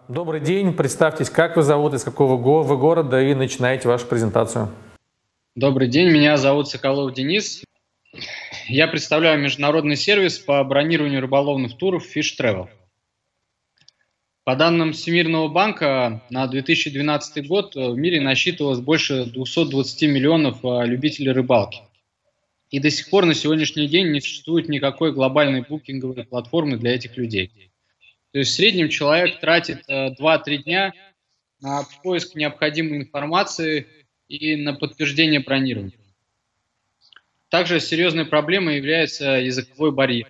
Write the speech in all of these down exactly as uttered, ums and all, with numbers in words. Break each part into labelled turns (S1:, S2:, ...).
S1: Добрый день, представьтесь, как вы зовут, из какого го- вы города, и начинайте вашу презентацию.
S2: Добрый день, меня зовут Соколов Денис. Я представляю международный сервис по бронированию рыболовных туров Fish Travel. По данным Всемирного банка, на две тысячи двенадцатый год в мире насчитывалось больше двухсот двадцати миллионов любителей рыбалки. И до сих пор на сегодняшний день не существует никакой глобальной букинговой платформы для этих людей. То есть в среднем человек тратит два-три дня на поиск необходимой информации и на подтверждение бронирования. Также серьезной проблемой является языковой барьер.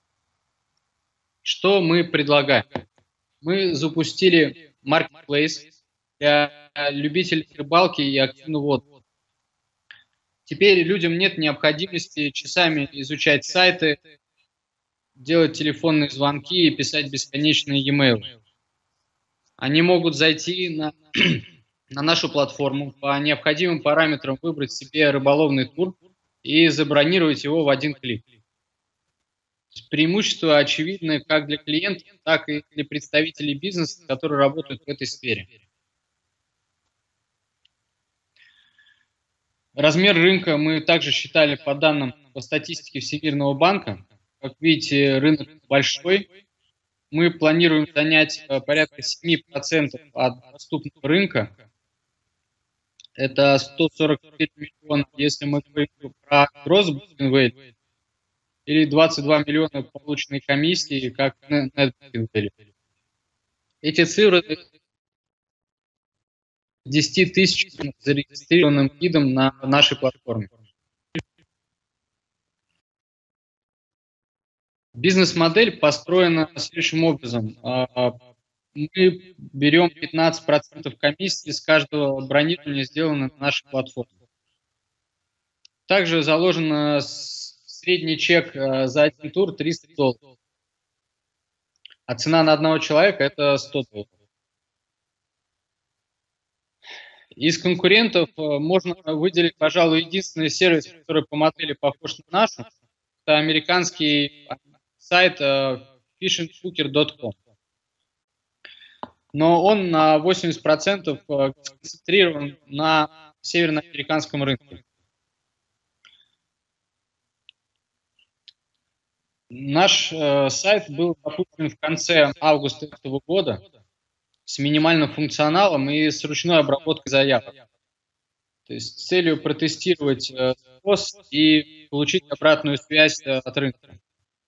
S2: Что мы предлагаем? Мы запустили marketplace для любителей рыбалки и активного отдыха. Теперь людям нет необходимости часами изучать сайты, делать телефонные звонки и писать бесконечные e-mail. Они могут зайти на, на нашу платформу, по необходимым параметрам выбрать себе рыболовный тур и забронировать его в один клик. Преимущества очевидны как для клиентов, так и для представителей бизнеса, которые работают в этой сфере. Размер рынка мы также считали по данным по статистике Всемирного банка. Как видите, рынок большой. Мы планируем занять порядка семи процентов от доступного рынка. Это сто сорок четыре миллиона, если мы говорим про gross booking value, или двадцать два миллиона полученной комиссии, как net booking value. Эти цифры десять тысяч зарегистрированным гидом на нашей платформе. Бизнес-модель построена следующим образом. Мы берем пятнадцать процентов комиссии с каждого бронирования, сделанного на нашей платформе. Также заложен средний чек за один тур триста долларов. А цена на одного человека – это сто долларов. Из конкурентов можно выделить, пожалуй, единственный сервис, который по модели похож на нашу. Это американский сайт фишинг букер точка ком. Но он на восемьдесят процентов сконцентрирован на североамериканском рынке. Наш э, сайт был запущен в конце августа этого года с минимальным функционалом и с ручной обработкой заявок. То есть с целью протестировать э, спрос и получить обратную связь э, от рынка.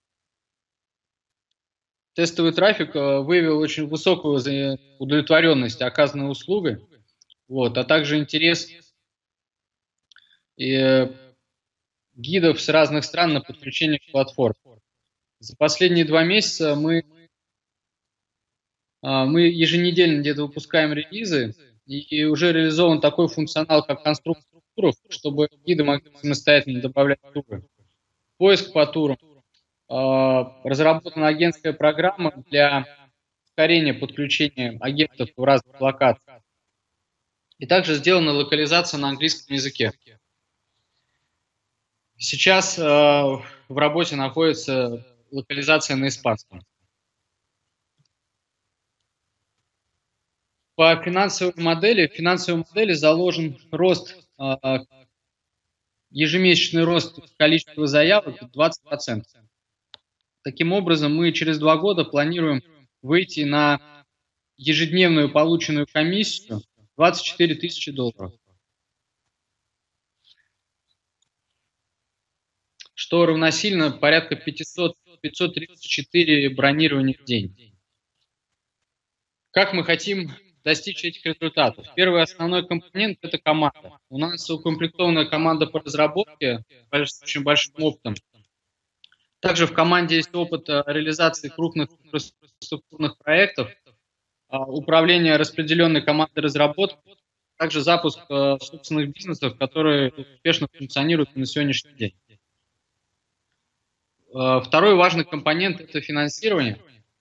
S2: Тестовый трафик э, выявил очень высокую удовлетворенность оказанной услугой, вот, а также интерес и, э, гидов с разных стран на подключение к платформе. За последние два месяца мы, мы еженедельно где-то выпускаем релизы, и уже реализован такой функционал, как конструкция туров, чтобы гиды могли самостоятельно добавлять туры. Поиск по турам. Разработана агентская программа для ускорения подключения агентов в разных локациях. И также сделана локализация на английском языке. Сейчас в работе находится локализация на испанском. По финансовой модели, в финансовой модели заложен рост, ежемесячный рост количества заявок двадцать процентов. Таким образом, мы через два года планируем выйти на ежедневную полученную комиссию двадцать четыре тысячи долларов. Что равносильно порядка пятьсот пятьсот тридцать четыре бронирования в день. Как мы хотим достичь этих результатов? Первый основной компонент – это команда. У нас укомплектованная команда по разработке с очень большим опытом. Также в команде есть опыт реализации крупных инфраструктурных проектов, управление распределенной командой разработки, также запуск собственных бизнесов, которые успешно функционируют на сегодняшний день. Второй важный компонент – это финансирование.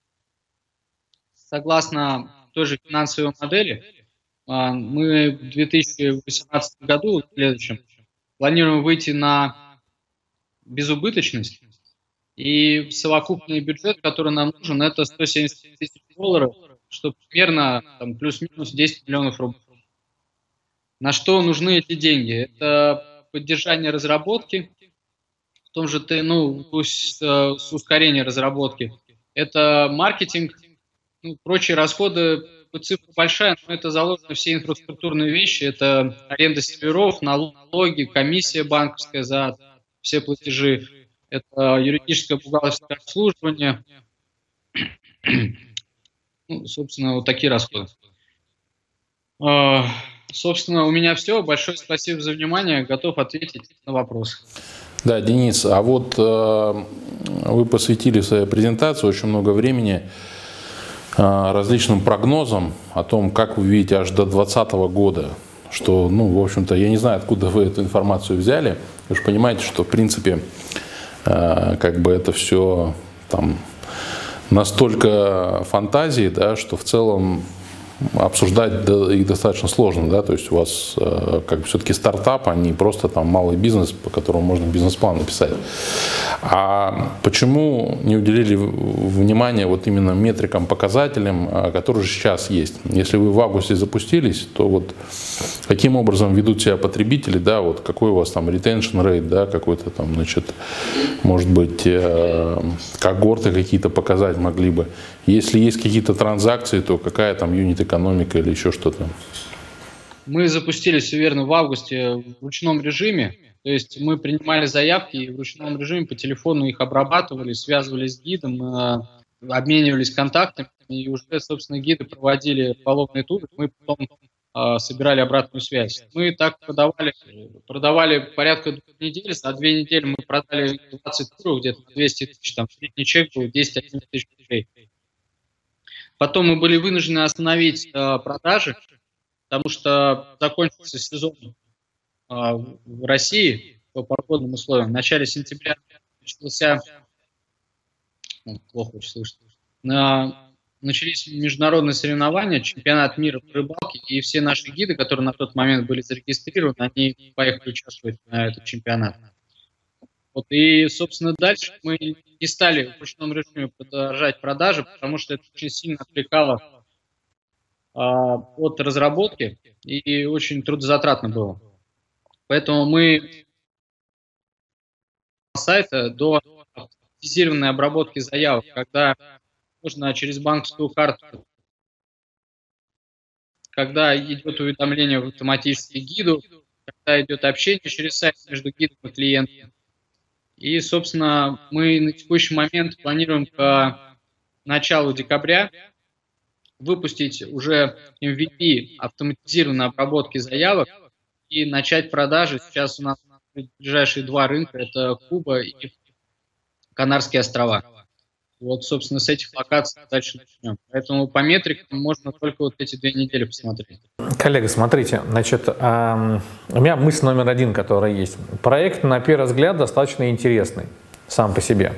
S2: Согласно той же финансовой модели, мы в две тысячи восемнадцатом году, в следующем, планируем выйти на безубыточность. И совокупный бюджет, который нам нужен, это сто семьдесят тысяч долларов что примерно там, плюс-минус десять миллионов рублей. На что нужны эти деньги? Это поддержание разработки, в том же, ну, с, с ускорением разработки. Это маркетинг, ну, прочие расходы, цифра большая, но это заложено все инфраструктурные вещи, это аренда серверов, налоги, комиссия банковская за все платежи, это юридическое бухгалтерское обслуживание, ну, собственно, вот такие расходы. Собственно, у меня все. Большое спасибо за внимание. Готов ответить на вопросы.
S3: Да, Денис, а вот э, вы посвятили в своей презентации очень много времени э, различным прогнозам о том, как вы видите аж до двадцатого года, что, ну, в общем-то, я не знаю, откуда вы эту информацию взяли. Вы же понимаете, что, в принципе, э, как бы это все там настолько фантазии, да, что в целом обсуждать их достаточно сложно, да, то есть у вас э, как бы все-таки стартап, а не просто там малый бизнес, по которому можно бизнес-план написать. А почему не уделили внимания вот именно метрикам, показателям, которые же сейчас есть? Если вы в августе запустились, то вот каким образом ведут себя потребители, да, вот какой у вас там retention rate, да, какой-то там, значит, может быть, э, когорты какие-то показать могли бы. Если есть какие-то транзакции, то какая там юнит-экономика или еще что-то?
S2: Мы запустились, все верно, в августе в ручном режиме. То есть мы принимали заявки и в ручном режиме по телефону их обрабатывали, связывались с гидом, обменивались контактами. И уже, собственно, гиды проводили половные туры. Мы потом э, собирали обратную связь. Мы так продавали, продавали порядка двух недель. За две недели мы продали двадцать туров, где-то двести тысяч. Там средний чек был десять-одиннадцать тысяч рублей. Потом мы были вынуждены остановить э, продажи, потому что закончился сезон э, в России по погодным условиям. В начале сентября начался, ну, плохо очень слышно, на, начались международные соревнования, чемпионат мира по рыбалке, и все наши гиды, которые на тот момент были зарегистрированы, они поехали участвовать на этот чемпионат. Вот, и, собственно, дальше мы не стали в ручном режиме продолжать продажи, потому что это очень сильно отвлекало а, от разработки и очень трудозатратно было. Поэтому мы с сайта до автоматизированной обработки заявок, когда можно через банковскую карту, когда идет уведомление в автоматический гиду, когда идет общение через сайт между гидом и клиентом. И, собственно, мы на текущий момент планируем к началу декабря выпустить уже эм ви пи автоматизированной обработки заявок и начать продажи. Сейчас у нас ближайшие два рынка – это Куба и Канарские острова. Вот, собственно, с этих локаций дальше начнем. Поэтому по метрикам можно только вот эти две недели посмотреть.
S1: Коллега, смотрите, значит, э, у меня мысль номер один, которая есть. Проект, на первый взгляд, достаточно интересный сам по себе.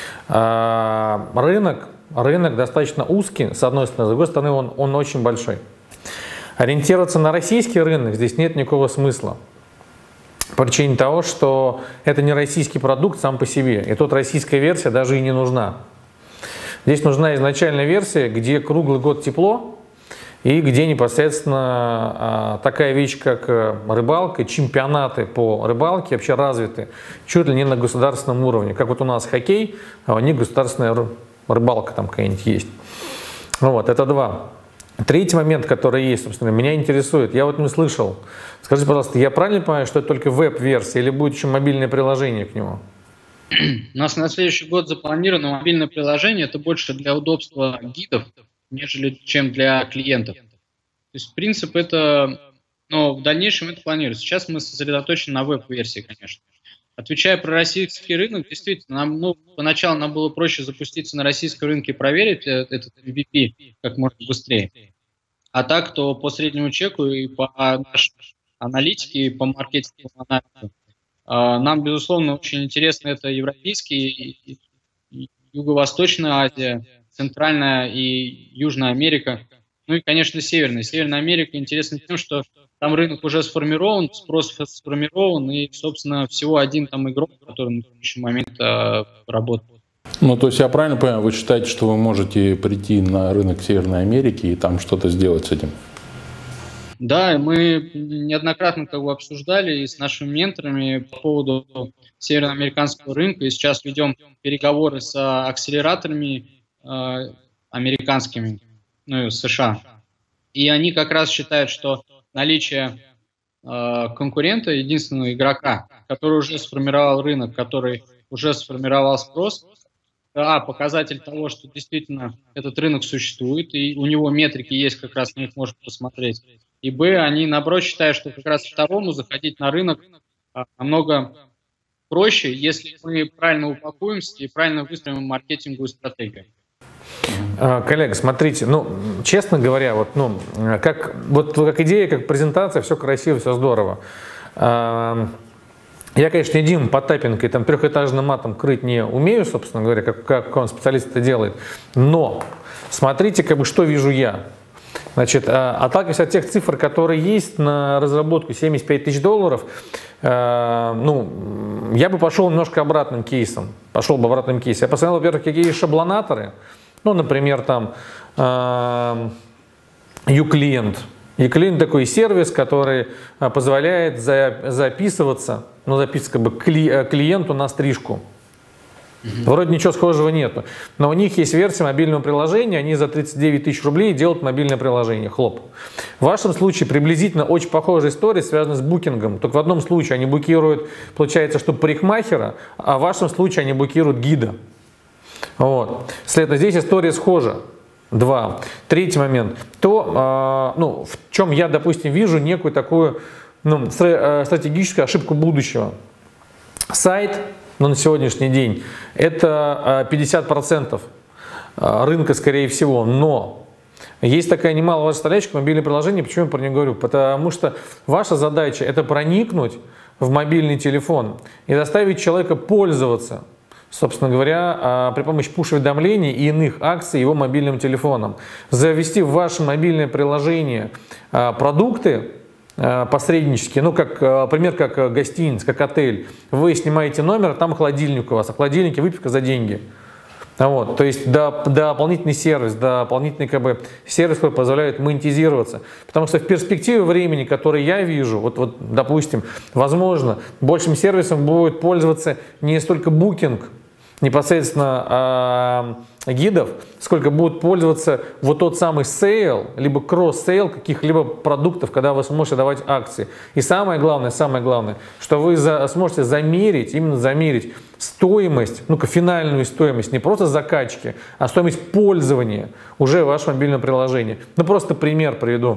S1: Э, рынок, рынок достаточно узкий, с одной стороны, с другой стороны, он, он очень большой. Ориентироваться на российский рынок здесь нет никакого смысла. По причине того, что это не российский продукт сам по себе, и тут российская версия даже и не нужна. Здесь нужна изначальная версия, где круглый год тепло, и где непосредственно а, такая вещь, как рыбалка, чемпионаты по рыбалке вообще развиты чуть ли не на государственном уровне. Как вот у нас хоккей, а у них государственная рыбалка там какая-нибудь есть. Ну вот, это два. Третий момент, который есть, собственно, меня интересует. Я вот не слышал. Скажите, пожалуйста, я правильно понимаю, что это только веб-версия или будет еще мобильное приложение к нему?
S2: У нас на следующий год запланировано мобильное приложение. Это больше для удобства гидов, нежели чем для клиентов. То есть принцип это, но в дальнейшем это планируется. Сейчас мы сосредоточены на веб-версии, конечно. Отвечая про российский рынок, действительно, нам, ну, поначалу нам было проще запуститься на российском рынке и проверить этот эм ви пи как можно быстрее. А так, то по среднему чеку и по нашей аналитике, и по маркетинговому анализу, нам, безусловно, очень интересно это европейский, Юго-Восточная Азия, Центральная и Южная Америка, ну и, конечно, Северная. Северная Америка интересна тем, что там рынок уже сформирован, спрос сформирован, и, собственно, всего один там игрок, который на текущий момент а, работает.
S3: Ну, то есть я правильно понимаю, вы считаете, что вы можете прийти на рынок Северной Америки и там что-то сделать с этим?
S2: Да, мы неоднократно как бы обсуждали и с нашими менторами по поводу североамериканского рынка, и сейчас ведем переговоры с акселераторами э, американскими, ну, США. И они как раз считают, что наличие э, конкурента, единственного игрока, который уже сформировал рынок, который уже сформировал спрос, а, показатель того, что действительно этот рынок существует, и у него метрики есть, как раз на них можно посмотреть. И Б, они наоборот считают, что как раз второму заходить на рынок а, намного проще, если мы правильно упакуемся и правильно выстроим маркетинговую стратегию.
S1: Коллега, смотрите, ну, честно говоря, вот, ну, как, вот, как идея, как презентация, все красиво, все здорово. Я, конечно, не Дима Потапенко и там трехэтажным матом крыть не умею, собственно говоря, как, как он специалист это делает. Но смотрите, как бы, что вижу я. Значит, отталкиваясь от тех цифр, которые есть на разработку семьдесят пять тысяч долларов, ну, я бы пошел немножко обратным кейсом. Пошел бы обратным кейсом. Я посмотрел, во-первых, какие есть шаблонаторы. Ну, например, там uClient. uClient такой сервис, который позволяет за, записываться, ну, записываться как бы кли, клиенту на стрижку. Mm-hmm. Вроде ничего схожего нету. Но у них есть версия мобильного приложения, они за тридцать девять тысяч рублей делают мобильное приложение. Хлоп. В вашем случае приблизительно очень похожая история, связана с букингом. Только в одном случае они букируют, получается, что парикмахера, а в вашем случае они букируют гида. Вот. Следовательно, здесь история схожа. Два. Третий момент. То, э, ну, в чем я, допустим, вижу некую такую, ну, стратегическую ошибку будущего. Сайт, ну, на сегодняшний день, это пятьдесят процентов рынка, скорее всего, но есть такая немаловажная составляющая мобильное приложение. Почему я про нее говорю? Потому что ваша задача – это проникнуть в мобильный телефон и заставить человека пользоваться, собственно говоря, при помощи пуш-уведомлений и иных акций его мобильным телефоном. Завести в ваше мобильное приложение продукты посреднические, ну, как, например, как гостиница, как отель. Вы снимаете номер, там холодильник у вас, а в холодильнике выпивка за деньги. Вот, то есть до, дополнительный сервис, дополнительный как бы, сервис, который позволяет монетизироваться. Потому что в перспективе времени, который я вижу, вот, вот допустим, возможно, большим сервисом будет пользоваться не столько Booking, непосредственно э, гидов, сколько будут пользоваться вот тот самый сейл, либо кросс-сейл каких-либо продуктов, когда вы сможете давать акции. И самое главное, самое главное, что вы за, сможете замерить, именно замерить стоимость, ну-ка финальную стоимость, не просто закачки, а стоимость пользования уже вашего мобильного приложения. Ну просто пример приведу.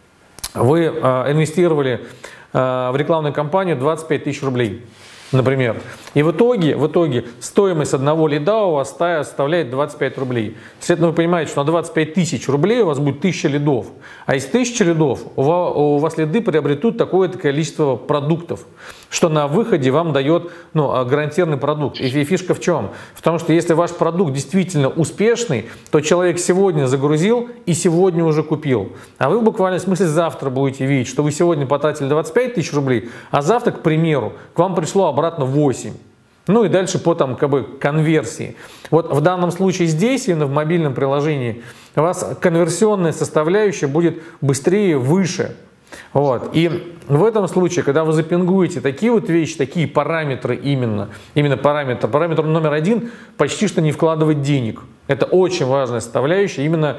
S1: Вы э, инвестировали э, в рекламную кампанию двадцать пять тысяч рублей. Например. И в итоге, в итоге стоимость одного лида у вас составляет двадцать пять рублей. Следовательно, вы понимаете, что на двадцать пять тысяч рублей у вас будет тысяча лидов. А из тысячи лидов у вас, у вас лиды приобретут такое-то количество продуктов, что на выходе вам дает, ну, гарантированный продукт. И фишка в чем? В том, что если ваш продукт действительно успешный, то человек сегодня загрузил и сегодня уже купил. А вы в буквальном смысле завтра будете видеть, что вы сегодня потратили двадцать пять тысяч рублей, а завтра, к примеру, к вам пришло обратно восемь. Ну и дальше по там, как бы, конверсии. Вот в данном случае здесь, именно в мобильном приложении, у вас конверсионная составляющая будет быстрее, выше. Вот. И в этом случае, когда вы запингуете такие вот вещи, такие параметры именно, именно параметр, параметр номер один – почти что не вкладывать денег. Это очень важная составляющая именно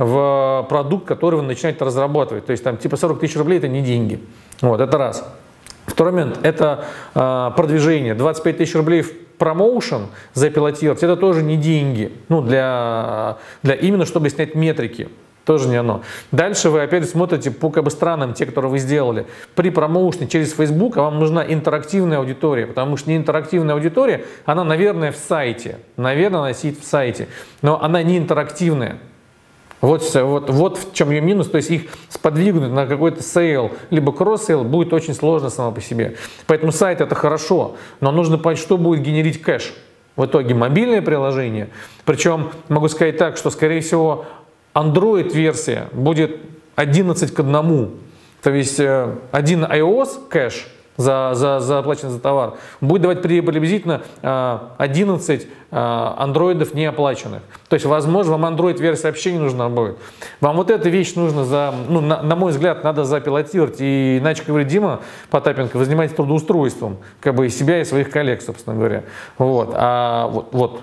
S1: в продукт, который вы начинаете разрабатывать. То есть там типа сорок тысяч рублей – это не деньги. Вот, это раз. Второй момент – это э, продвижение. двадцать пять тысяч рублей в промоушен запилотировать – это тоже не деньги. Ну, для, для именно, чтобы снять метрики. Тоже не оно. Дальше вы опять смотрите по как бы странам, те, которые вы сделали. При промоушне через Facebook, а вам нужна интерактивная аудитория, потому что не интерактивная аудитория, она, наверное, в сайте. Наверное, она сидит в сайте, но она не интерактивная. Вот, вот, вот в чем ее минус, то есть их сподвигнуть на какой-то сейл, либо кросс-сейл будет очень сложно само по себе. Поэтому сайт это хорошо, но нужно понять, что будет генерить кэш. В итоге мобильное приложение, причем могу сказать так, что скорее всего Android-версия будет одиннадцать к одному, то есть один iOS кэш за, за, за оплаченный за товар. Он будет давать приблизительно одиннадцать андроидов неоплаченных. То есть, возможно, вам андроид-версия вообще не нужна будет. Вам вот эта вещь нужно, за, ну, на, на мой взгляд, надо запилотировать. И иначе, как говорит Дима Потапенко, вы занимаетесь трудоустройством как бы и себя, и своих коллег, собственно говоря. Вот. А вот, вот.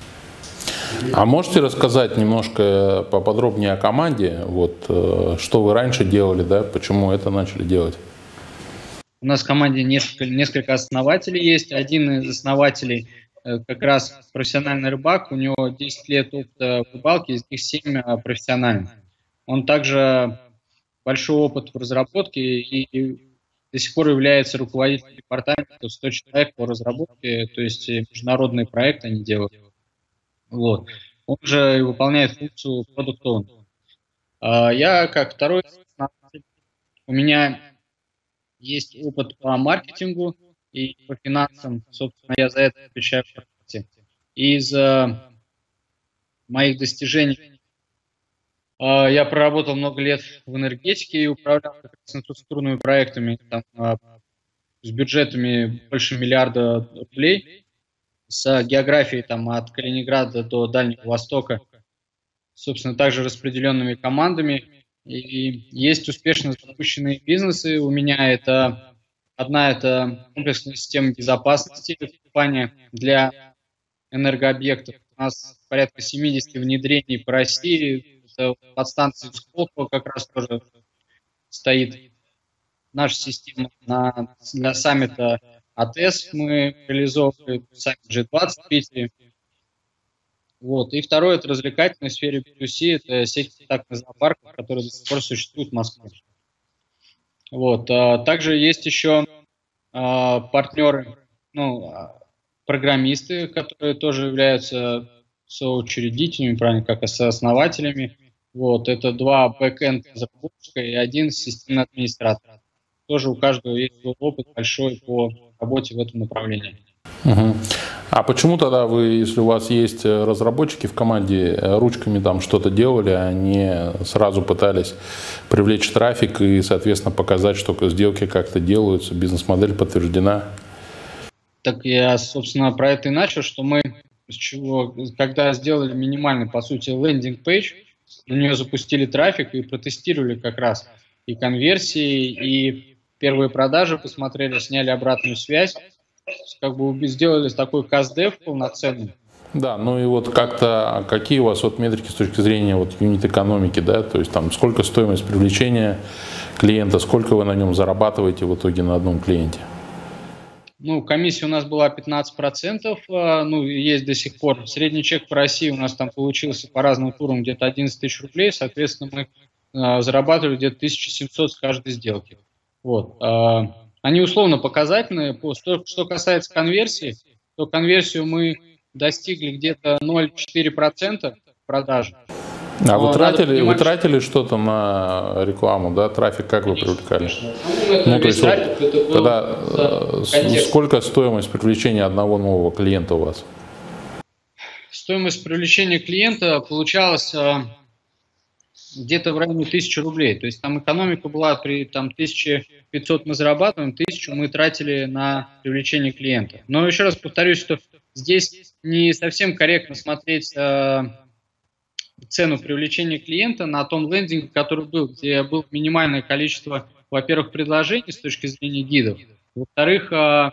S3: А можете рассказать немножко поподробнее о команде? Вот, что вы раньше делали, да? Почему это начали делать?
S2: У нас в команде несколько, несколько основателей есть. Один из основателей как раз профессиональный рыбак. У него десять лет опыта в рыбалке, из них семь профессиональных. Он также большой опыт в разработке и, и до сих пор является руководителем департамента, сто человек по разработке, то есть международные проекты они делают. Вот. Он же выполняет функцию Product Owner. Я как второй основатель, у меня есть опыт по маркетингу и по финансам, собственно, я за это отвечаю в проекте. Из э, моих достижений э, я проработал много лет в энергетике и управлял как раз инфраструктурными проектами там, э, с бюджетами больше миллиарда рублей, с географией там, от Калининграда до Дальнего Востока, собственно, также распределенными командами. И есть успешно запущенные бизнесы. У меня это одна это комплексная система безопасности, компания для энергообъектов. У нас порядка семидесяти внедрений по России. Это подстанция Сколково как раз тоже стоит наша система на, для саммита АТЭС. Мы реализовывали саммит джи двадцать в Питере. Вот. И второе, это развлекательная сфера би ту си, это сеть контактных зоопарков, которые до сих пор существуют в Москве. Вот. А также есть еще а, партнеры, ну, программисты, которые тоже являются соучредителями, правильно, как и сооснователями. Вот. Это два бэкэнд разработчика и один системный администратор. Тоже у каждого есть свой опыт большой по работе в этом направлении.
S3: Угу. А почему тогда вы, если у вас есть разработчики в команде, ручками там что-то делали, а не сразу пытались привлечь трафик и, соответственно, показать, что сделки как-то делаются, бизнес-модель подтверждена?
S2: Так я, собственно, про это и начал, что мы, с чего, когда сделали минимальный, по сути, лендинг-пейдж, на нее запустили трафик и протестировали как раз и конверсии, и первые продажи посмотрели, сняли обратную связь. Как бы сделали такой кастдев полноценный.
S3: Да, ну и вот как-то, какие у вас вот метрики с точки зрения вот юнит-экономики, да, то есть там сколько стоимость привлечения клиента, сколько вы на нем зарабатываете в итоге на одном клиенте?
S2: Ну, комиссия у нас была пятнадцать процентов, ну, есть до сих пор. Средний чек по России у нас там получился по разным турам где-то одиннадцать тысяч рублей, соответственно, мы э, зарабатывали где-то тысяча семьсот с каждой сделки. Вот. Они условно показательные. Что касается конверсии, то конверсию мы достигли где-то ноль целых четыре десятых процента продаж.
S3: А вы тратили, понимать, вы тратили что-то на рекламу, да? Трафик как вы привлекали? Ну, то есть, вот, тогда сколько стоимость привлечения одного нового клиента у вас?
S2: Стоимость привлечения клиента получалась где-то в районе тысячи рублей. То есть там экономика была при там, тысяче пятьсот мы зарабатываем, тысячу мы тратили на привлечение клиента. Но еще раз повторюсь, что здесь не совсем корректно смотреть э, цену привлечения клиента на том лендинге, который был, где было минимальное количество, во-первых, предложений с точки зрения гидов, во-вторых, э,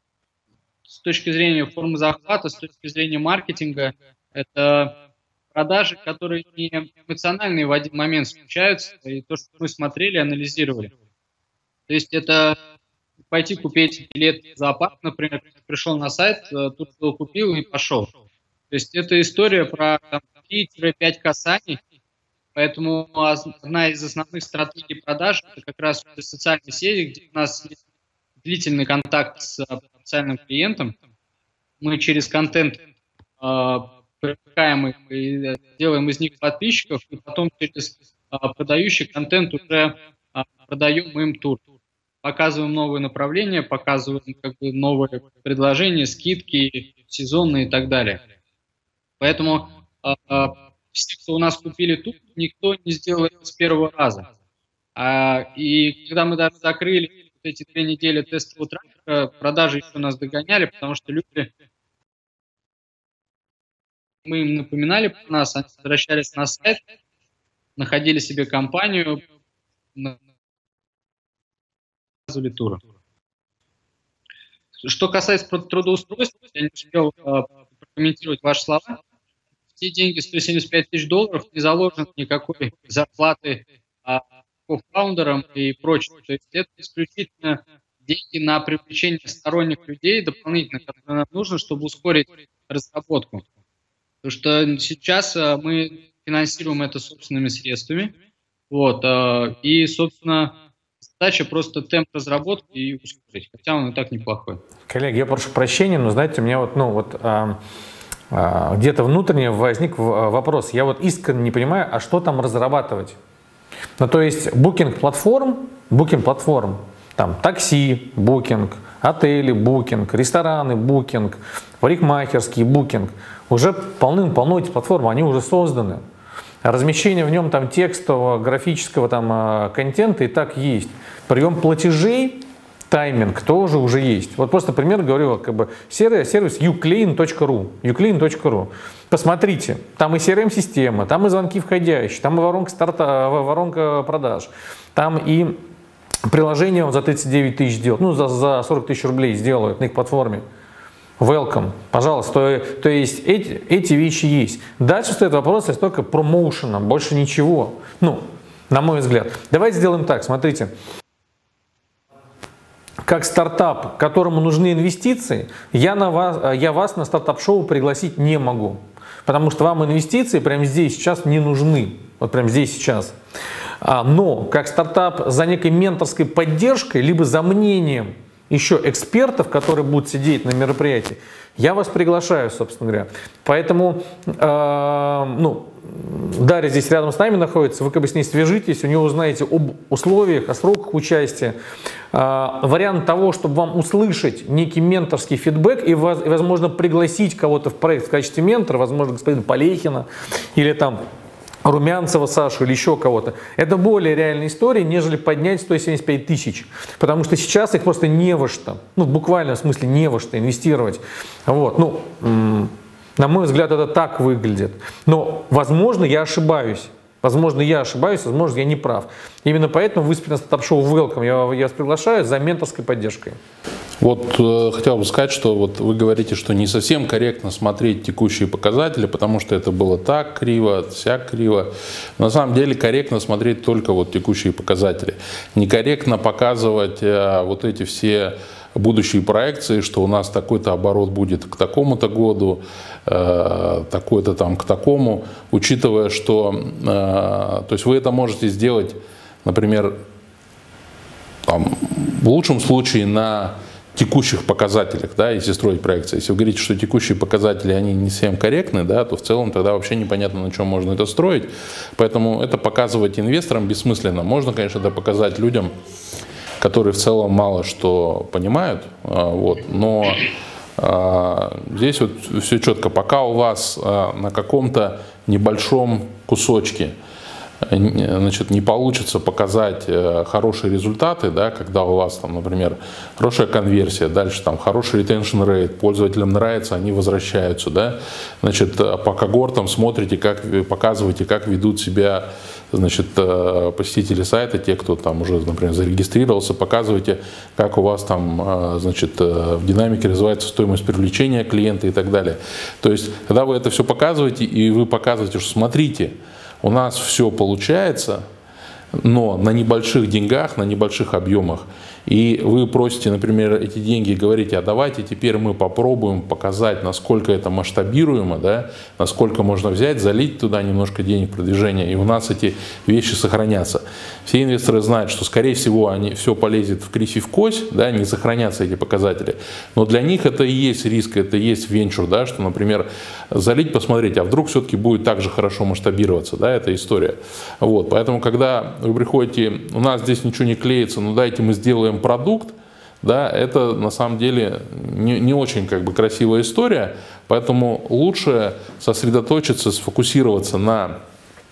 S2: с точки зрения формы захвата, с точки зрения маркетинга, это продажи, которые не эмоциональные в один момент случаются, и то, что мы смотрели, анализировали. То есть это пойти купить билет в зоопарк, например, пришел на сайт, тут его купил и пошел. То есть это история про три-пять касаний, поэтому одна из основных стратегий продаж – это как раз социальные сети, где у нас есть длительный контакт с потенциальным клиентом. Мы через контент привлекаем их и делаем из них подписчиков, и потом через а, продающий контент уже а, продаем им тур. Показываем новые направления, показываем как бы, новые предложения, скидки, сезонные и так далее. Поэтому а, а, все, кто у нас купили тур, никто не сделал это с первого раза. А, и когда мы даже закрыли эти две недели тестового трафика продажи еще нас догоняли, потому что люди, мы им напоминали про нас, они возвращались на сайт, находили себе компанию, заказывали туры. Что касается трудоустройства, я не успел э, прокомментировать ваши слова. Те деньги, сто семьдесят пять тысяч долларов, не заложено никакой зарплаты а, кофаундерам и прочим. То есть это исключительно деньги на привлечение сторонних людей дополнительно, которые нам нужно, чтобы ускорить разработку. Потому что сейчас а, мы финансируем это собственными средствами. Вот, а, и, собственно, задача просто темп разработки и ускорить, хотя он и так неплохой.
S1: Коллеги, я прошу прощения, но знаете, у меня вот, ну вот а, а, где-то внутренне возник вопрос. Я вот искренне не понимаю, а что там разрабатывать? Ну то есть букинг-платформ, букинг-платформ, там такси, букинг, отели, букинг, рестораны, букинг, парикмахерский, букинг. Уже полным-полно эти платформы, они уже созданы. Размещение в нем там текстового, графического там контента и так есть. Прием платежей, тайминг тоже уже есть. Вот просто пример говорю, как бы сервис, сервис uclean точка ру. uclean точка ру. Посмотрите, там и си эр эм-система, там и звонки входящие, там и воронка, старта, воронка продаж, там и приложение вам за тридцать девять тысяч делают, ну за, за сорок тысяч рублей сделают на их платформе. Welcome, пожалуйста. То, то есть эти, эти вещи есть. Дальше стоит вопрос лишь только промоушена, больше ничего. Ну, на мой взгляд. Давайте сделаем так, смотрите. Как стартап, которому нужны инвестиции, я, на вас, я вас на стартап-шоу пригласить не могу. Потому что вам инвестиции прямо здесь сейчас не нужны. Вот прямо здесь сейчас. Но как стартап за некой менторской поддержкой, либо за мнением еще экспертов, которые будут сидеть на мероприятии, я вас приглашаю, собственно говоря. Поэтому, э, ну, Дарья здесь рядом с нами находится, вы как бы с ней свяжитесь, у нее узнаете об условиях, о сроках участия. Э, вариант того, чтобы вам услышать некий менторский фидбэк и, возможно, пригласить кого-то в проект в качестве ментора, возможно, господина Полехина или там Румянцева Сашу или еще кого-то. Это более реальная история, нежели поднять сто семьдесят пять тысяч. Потому что сейчас их просто не во что. Ну, в буквальном смысле не во что инвестировать. Вот. Ну, на мой взгляд, это так выглядит. Но, возможно, я ошибаюсь. Возможно, я ошибаюсь, возможно, я не прав. Именно поэтому вы на стартап-шоу Welcome я, я вас приглашаю за менторской поддержкой.
S3: Вот э, хотел бы сказать, что вот вы говорите, что не совсем корректно смотреть текущие показатели, потому что это было так криво, сяк криво. На самом деле корректно смотреть только вот текущие показатели. Некорректно показывать э, вот эти все будущие проекции, что у нас такой-то оборот будет к такому-то году, э, такой-то там к такому, учитывая, что э, то есть вы это можете сделать, например, там, в лучшем случае на текущих показателях, да, если строить проекции. Если вы говорите, что текущие показатели, они не совсем корректны, да, то в целом тогда вообще непонятно, на чем можно это строить. Поэтому это показывать инвесторам бессмысленно. Можно, конечно, это показать людям, которые в целом мало что понимают, вот, но а, здесь вот все четко. Пока у вас а, на каком-то небольшом кусочке значит, не получится показать хорошие результаты, да, когда у вас, там, например, хорошая конверсия, дальше там хороший retention rate, пользователям нравится, они возвращаются, да, значит, по когортам смотрите, как, показываете, как ведут себя, значит, посетители сайта, те, кто там уже, например, зарегистрировался, показывайте, как у вас там, значит, в динамике развивается стоимость привлечения клиента и так далее. То есть, когда вы это все показываете, и вы показываете, что смотрите, у нас все получается, но на небольших деньгах, на небольших объемах. И вы просите, например, эти деньги и говорите, а давайте теперь мы попробуем показать, насколько это масштабируемо, да, насколько можно взять, залить туда немножко денег продвижения, и у нас эти вещи сохранятся. Все инвесторы знают, что, скорее всего, они, все полезет в крись и в кость, да, не сохранятся эти показатели. Но для них это и есть риск, это и есть венчур, да, что, например, залить, посмотреть, а вдруг все-таки будет так же хорошо масштабироваться, да, эта история. Вот, поэтому, когда вы приходите, у нас здесь ничего не клеится, ну дайте мы сделаем продукт, да, это на самом деле не, не очень как бы красивая история, поэтому лучше сосредоточиться, сфокусироваться на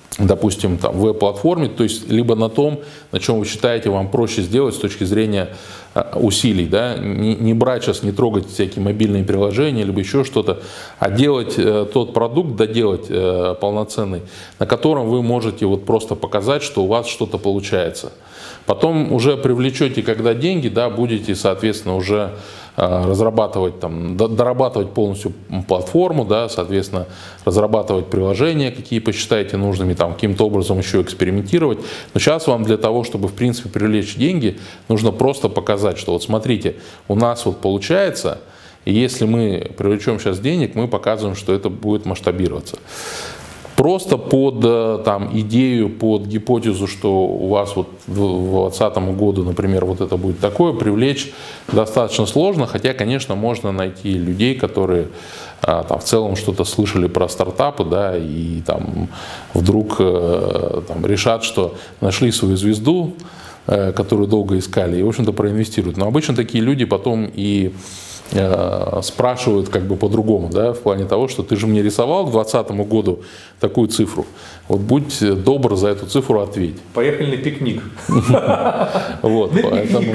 S3: допустим, там, веб-платформе, то есть либо на том, на чем вы считаете вам проще сделать с точки зрения усилий, да, не, не брать сейчас, не трогать всякие мобильные приложения, либо еще что-то, а делать э, тот продукт, доделать э, полноценный, на котором вы можете вот просто показать, что у вас что-то получается. Потом уже привлечете, когда деньги, да, будете, соответственно, уже э, разрабатывать, там, дорабатывать полностью платформу, да, соответственно, разрабатывать приложения, какие посчитаете нужными, там, каким-то образом еще экспериментировать. Но сейчас вам для того, чтобы, в принципе, привлечь деньги, нужно просто показать, что вот смотрите, у нас вот получается, и если мы привлечем сейчас денег, мы показываем, что это будет масштабироваться. Просто под там, идею, под гипотезу, что у вас вот к две тысячи двадцатому году, например, вот это будет такое, привлечь достаточно сложно, хотя, конечно, можно найти людей, которые а, там, в целом что-то слышали про стартапы, да, и там, вдруг а, там, решат, что нашли свою звезду, а, которую долго искали, и, в общем-то, проинвестируют. Но обычно такие люди потом и спрашивают как бы по-другому, да, в плане того, что ты же мне рисовал к двадцатому году такую цифру, вот будь добр за эту цифру ответь.
S1: Поехали на пикник.
S3: Вот, поэтому...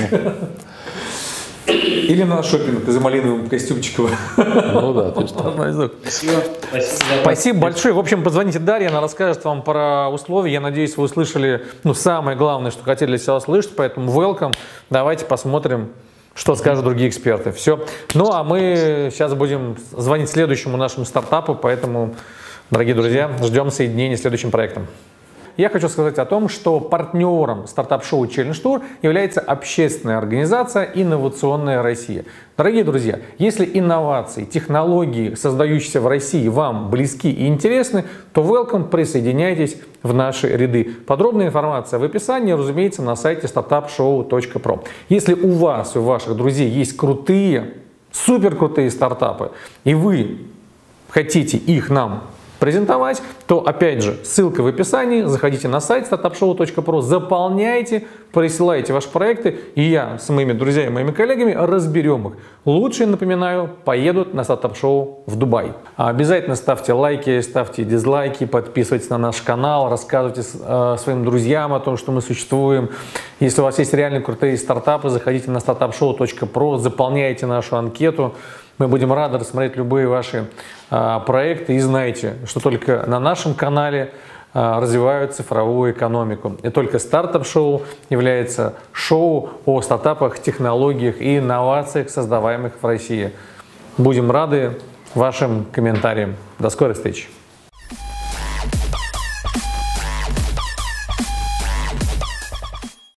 S1: Или на шопинг за малиновым костюмчиком.
S3: Ну да, то есть...
S2: Спасибо.
S1: Спасибо большое. В общем, позвоните Дарье, она расскажет вам про условия. Я надеюсь, вы услышали, ну, самое главное, что хотели для себя услышать, поэтому welcome. Давайте посмотрим, что скажут другие эксперты. Все. Ну, а мы сейчас будем звонить следующему нашему стартапу, поэтому, дорогие друзья, ждем соединения с следующим проектом. Я хочу сказать о том, что партнером стартап-шоу Challenge Tour является общественная организация «Инновационная Россия». Дорогие друзья, если инновации, технологии, создающиеся в России, вам близки и интересны, то welcome, присоединяйтесь в наши ряды. Подробная информация в описании, разумеется, на сайте стартап шоу точка про. Если у вас и у ваших друзей есть крутые, супер крутые стартапы, и вы хотите их нам презентовать, то, опять же, ссылка в описании, заходите на сайт стартап шоу точка про, заполняйте, присылайте ваши проекты, и я с моими друзьями, моими коллегами разберем их. Лучше, напоминаю, поедут на стартап-шоу в Дубай. Обязательно ставьте лайки, ставьте дизлайки, подписывайтесь на наш канал, рассказывайте э, своим друзьям о том, что мы существуем. Если у вас есть реально крутые стартапы, заходите на стартап шоу точка про, заполняйте нашу анкету. Мы будем рады рассмотреть любые ваши а, проекты. И знайте, что только на нашем канале а, развивают цифровую экономику. И только стартап-шоу является шоу о стартапах, технологиях и инновациях, создаваемых в России. Будем рады вашим комментариям. До скорой встречи!